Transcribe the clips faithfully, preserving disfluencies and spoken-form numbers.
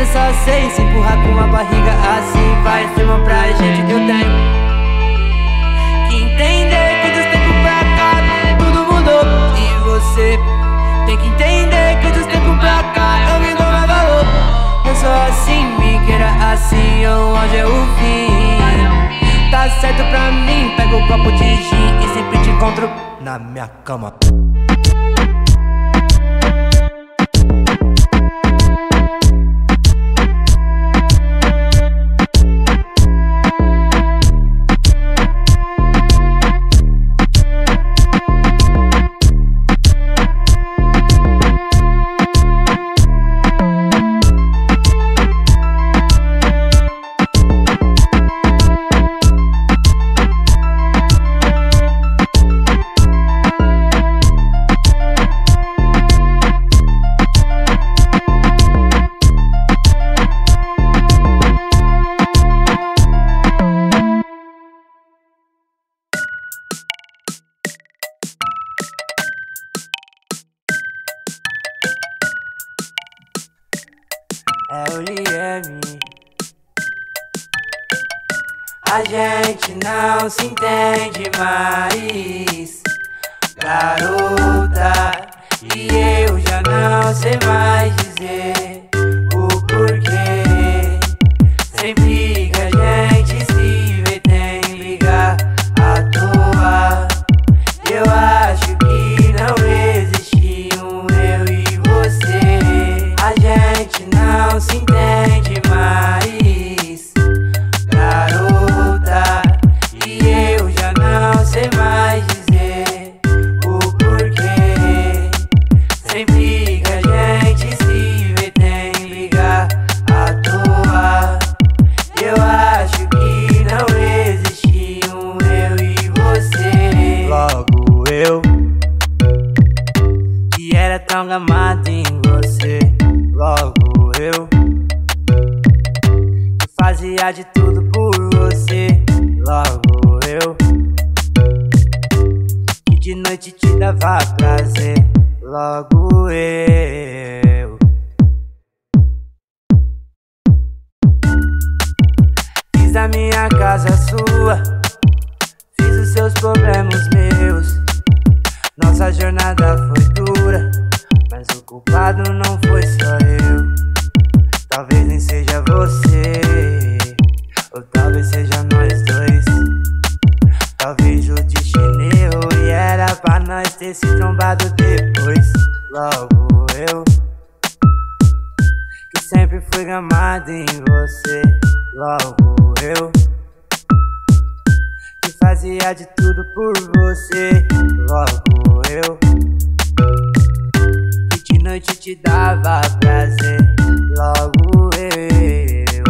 só sei se empurrar com a barriga assim vai ser bom pra gente. Eu tenho que entender que dos tempos pra cá tudo mudou. E você tem que entender que dos tempos pra cá eu me dou mais valor. Eu sou assim, me queira assim, ou hoje é o fim. Tá certo pra mim, pego o copo de gin e sempre te encontro na minha cama. É o Lieme. A gente não se entende mais, garota, e eu já não sei mais dizer o porquê. Sempre que a gente se vê tem ligar à toa. Eu acho que não existe um eu e você. A gente não se entende mais, garota, e eu já não sei mais dizer o porquê. Sempre que a gente se vê tem ligar à toa. Eu acho que não existe um eu e você. Logo eu, que era tão gamado em você. Logo eu, que fazia de tudo por você. Logo eu, que de noite te dava prazer. Logo eu, fiz a minha casa sua, fiz os seus problemas meus. Nossa jornada foi dura, mas o culpado não foi só eu. Talvez nem seja você, ou talvez seja nós dois. Talvez o destino errou e era pra nós ter se trombado depois. Logo eu, que sempre fui gamado em você. Logo eu, que fazia de tudo por você. Logo eu, que de noite te dava prazer. Logo eu,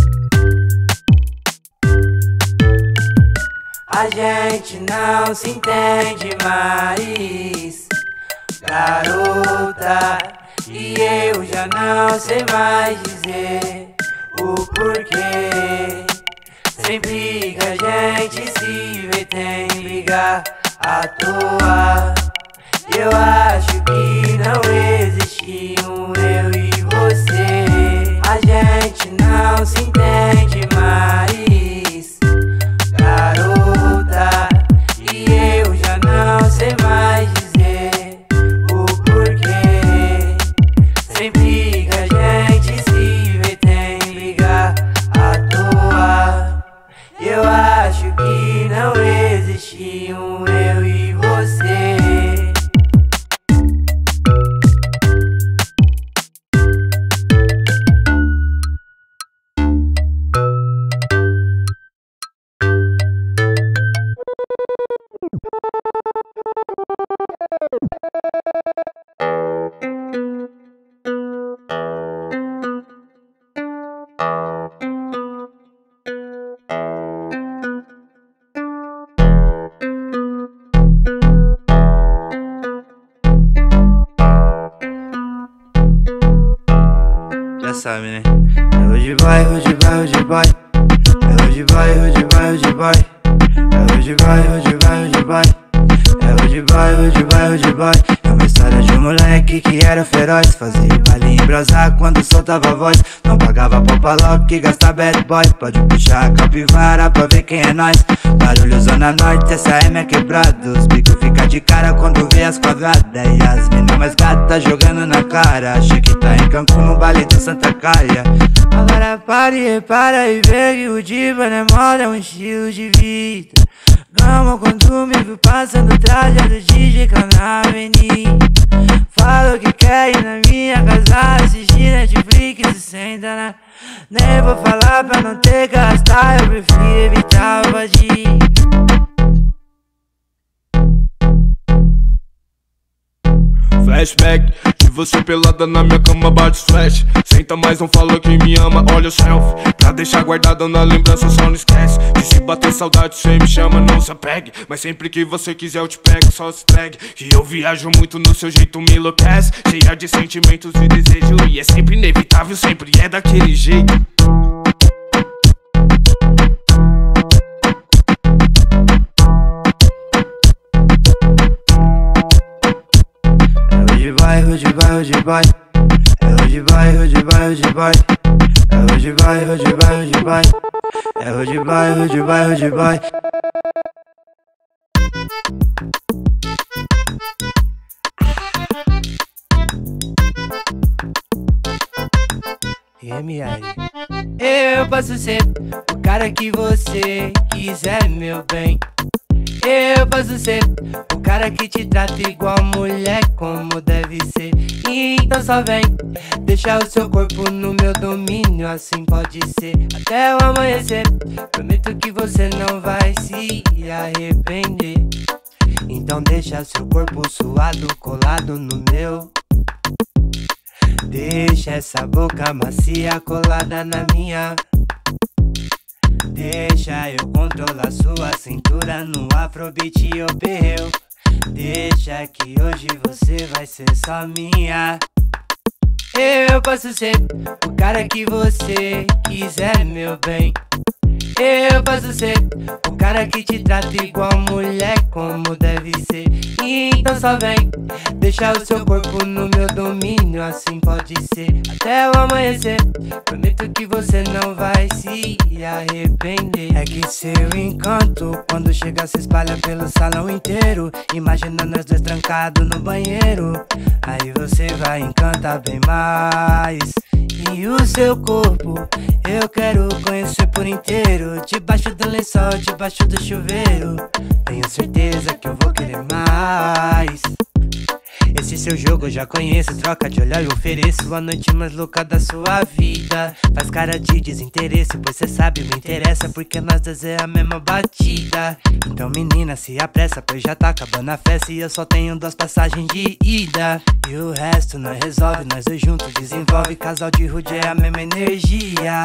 a gente não se entende mais, garota, e eu já não sei mais dizer o porquê. Sempre que a gente se vê tem ligar à toa. Eu acho que não existe um eu e você. A gente não se entende mais, garota, e eu já não sei mais dizer o porquê. Sempre que a gente se vê tem ligar à toa. Eu acho que não existe um eu e você. Já sabe, né? É hoje vai, hoje vai, hoje vai. É hoje vai, hoje vai, hoje vai. É hoje vai, hoje vai, hoje vai. É hoje vai, hoje vai, hoje vai. É uma história de um moleque que era feroz, fazia baile embrasar quando soltava a voz. Não pagava pau logo que gasta bad boy. Pode puxar a capivara pra ver quem é nós. Barulho Zona Norte, essa é minha quebrada. Os bicos fica de cara quando vê as quadradas. E as mina mais gata jogando na cara. Achei que tá em Cancún no baile do Santa Caia. Agora pare e repara e vê que o diva não é moda, é um estilo de vida. Gama quando me viu passando trajado de D J na avenida. Falou que quer ir na minha casa assistir Netflix e senta na... Nem vou falar pra não ter que gastar, eu prefiro evitar o vazio. Flashback de você pelada na minha cama, bate flash. Senta mais, não fala que me ama, olha o selfie pra deixar guardada na lembrança, só não esquece. Que se bater saudade, cê me chama, não se apegue. Mas sempre que você quiser eu te pego, só se entregue. Que eu viajo muito no seu jeito, me enlouquece. Cheia de sentimentos e desejo, e é sempre inevitável, sempre é daquele jeito. Vai, hoje vai, hoje vai. É hoje vai, hoje vai, hoje vai. É hoje vai, hoje vai, hoje vai. É hoje vai, hoje vai, hoje vai. M I. Eu posso ser o cara que você quiser, meu bem. Eu posso ser o cara que te trata igual mulher, como deve ser. Então só vem, deixa o seu corpo no meu domínio, assim pode ser até o amanhecer. Prometo que você não vai se arrepender. Então deixa seu corpo suado, colado no meu. Deixa essa boca macia colada na minha. Deixa eu controlar sua cintura no afrobeat ou perreu. Deixa que hoje você vai ser só minha. Eu posso ser o cara que você quiser, meu bem. Eu posso ser o cara que te trata igual mulher, como deve ser. Então só vem, deixa o seu corpo no meu domínio, assim pode ser até o amanhecer. Prometo que você não vai se arrepender. É que seu encanto, quando chega se espalha pelo salão inteiro. Imagina nós dois trancados no banheiro. Aí você vai encantar bem mais. E o seu corpo eu quero conhecer por inteiro. Debaixo do lençol, debaixo do chuveiro. Tenho certeza que eu vou querer mais. Esse seu jogo eu já conheço. Troca de olhar eu ofereço a noite mais louca da sua vida. Faz cara de desinteresse, pois cê sabe me interessa, porque nós dois é a mesma batida. Então menina, se apressa, pois já tá acabando a festa e eu só tenho duas passagens de ida. E o resto nós resolve, nós dois juntos desenvolve. Casal de rude é a mesma energia.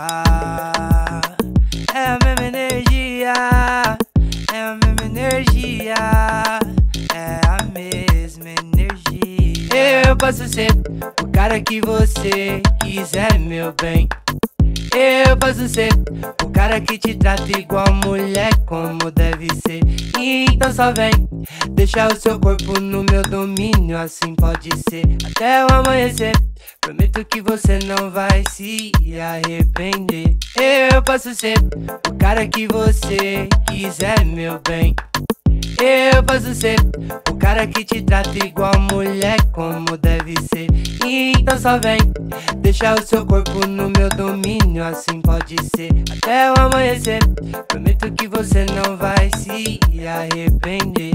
É a mesma energia. É a mesma energia. É a mesma energia. Eu posso ser o cara que você quiser, meu bem. Eu posso ser o cara que te trata igual mulher, como deve ser. Então só vem, deixa o seu corpo no meu domínio, assim pode ser até o amanhecer. Prometo que você não vai se arrepender. Eu posso ser o cara que você quiser, meu bem. Eu posso ser o cara que te trata igual mulher, como deve ser. Então só vem, deixa o seu corpo no meu domínio, assim pode ser até o amanhecer. Prometo que você não vai se arrepender.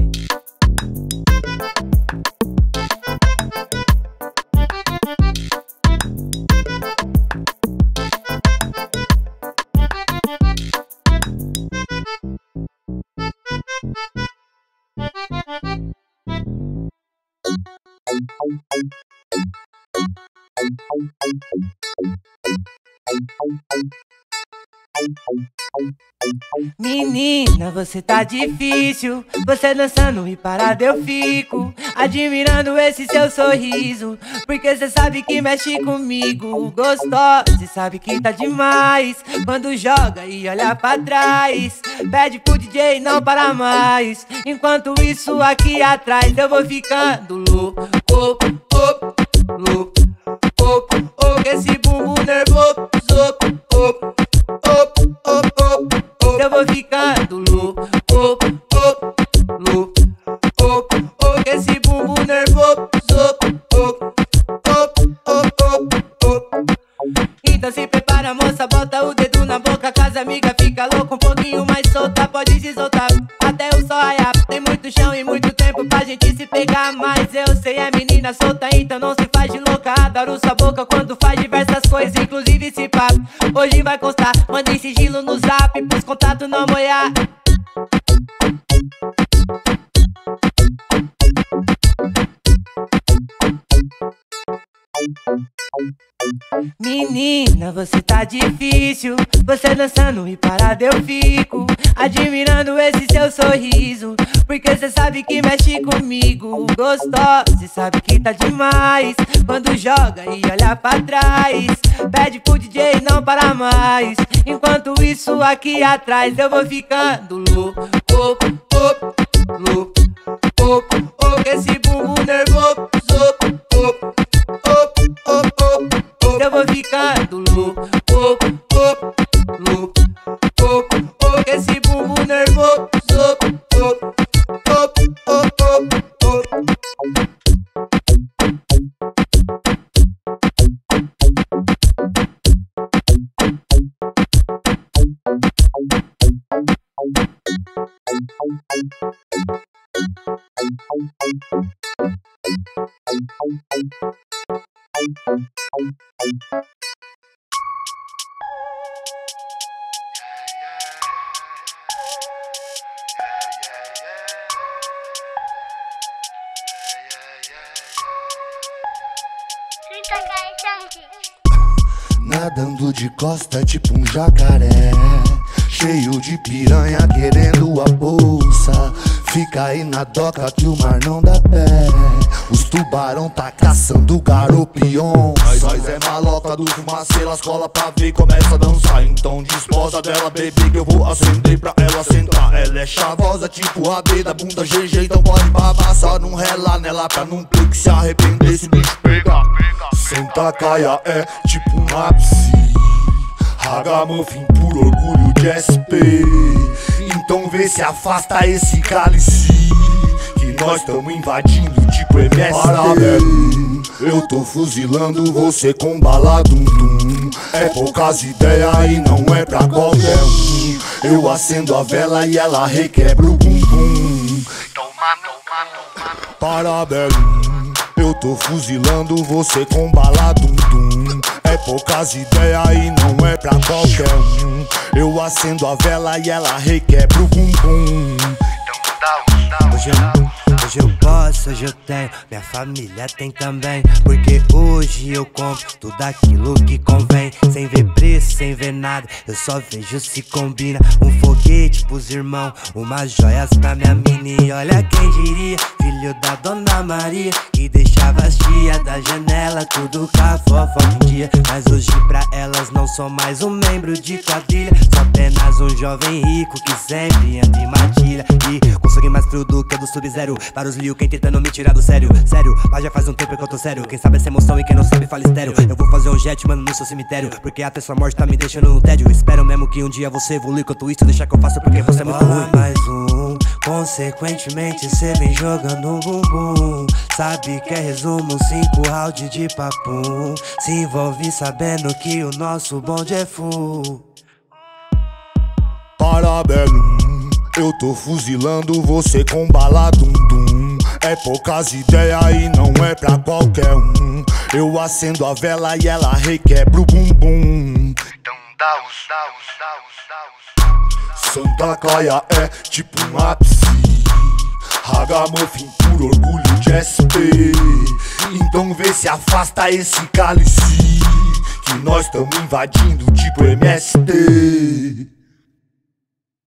Menina, você tá difícil. Você dançando e parada eu fico admirando esse seu sorriso, porque cê sabe que mexe comigo. Gostosa, cê sabe que tá demais quando joga e olha pra trás. Pede pro D J não para mais. Enquanto isso aqui atrás eu vou ficando louco, louco, louco, louco, louco, louco. Esse bumbum nervoso, louco, louco, louco, louco, louco. Eu vou ficando louco, louco, louco, louco, louco, louco. Esse bumbum nervoso, louco, louco, louco, louco, louco. Então se prepara, moça, bota o dedo na boca, casa amiga fica louca, um pouquinho mais solta, pode se soltar até o sol raiar. Tem muito chão e muito tempo pra gente se pegar, mas eu sei é menina solta, então não se faz de louca. Adoro sua boca quando faz diversas coisas, inclusive esse papo. Hoje vai constar, manda em sigilo no zap, pros contatos não molhar. Menina, você tá difícil, você dançando e parada eu fico admirando esse seu sorriso, porque cê sabe que mexe comigo. Gostosa, cê sabe que tá demais quando joga e olha pra trás. Pede pro D J não para mais. Enquanto isso aqui atrás eu vou ficando louco, louco, louco, louco, louco, louco. Esse bumbum nervoso, louco, louco, louco, louco. Eu vou ficando louco, louco, louco, louco, louco, louco. Esse bumbum nervoso, louco, louco, louco, louco, louco. Nadando de costa tipo um jacaré, cheio de piranha querendo a bolsa. Fica aí na doca que o mar não dá pé. Os tubarão tá caçando garopion. Nós é maloca do fumacê, elas cola pra ver e começa a dançar. Então desposa dela, bebê, que eu vou acender pra ela sentar. Ela é chavosa tipo a B da bunda G G, então pode babar, só não rela nela pra não ter que se arrepender se o bicho pegar. Senta caia é tipo um ápice, ragamuffin por orgulho de S P. Então vê se afasta esse cálice, que nós tamo invadindo tipo M S T. Eu tô fuzilando você com bala dum dum. É poucas ideias e não é pra qualquer um. Eu acendo a vela e ela requebra o bumbum. Toma, toma, toma. Parabéns. Eu tô fuzilando você com bala dum dum. É poucas ideias e não é pra qualquer um. Eu acendo a vela e ela requebra o bumbum. Hoje eu, hoje eu posso, hoje eu tenho, minha família tem também. Porque hoje eu compro tudo aquilo que convém. Sem ver preço, sem ver nada, eu só vejo se combina. Um foguete pros irmãos, umas joias pra minha mini. Olha quem diria, filho da Dona Maria, que deixava as tia da janela, tudo com a vovó de dia. Mas hoje pra elas não sou mais um membro de quadrilha, sou apenas um jovem rico que sempre anda em matilha. E com sangue mais frio do que o do Sub-Zero, para os Liu quem tentando me tirar do sério. Sério, mas já faz um tempo que eu tô sério. Quem sabe essa emoção e quem não sabe fala estéreo. Eu vou fazer um jet, mano, no seu cemitério, porque até sua morte tá me deixando no tédio. Espero mesmo que um dia você evolui, enquanto isso deixa que eu faço porque você é muito ruim. Mais um, consequentemente cê vem jogando um bumbum. Sabe que é resumo, cinco round de papum. Se envolve sabendo que o nosso bonde é full. Parabéns, eu tô fuzilando você com bala dum dum. É poucas ideias e não é pra qualquer um. Eu acendo a vela e ela requebra o bumbum. Então dá os, dá os, dá os, dá os. Santa Caia é tipo um ápice, ragamuffin por orgulho de S P. Então vê se afasta esse cálice, que nós tamo invadindo tipo M S T.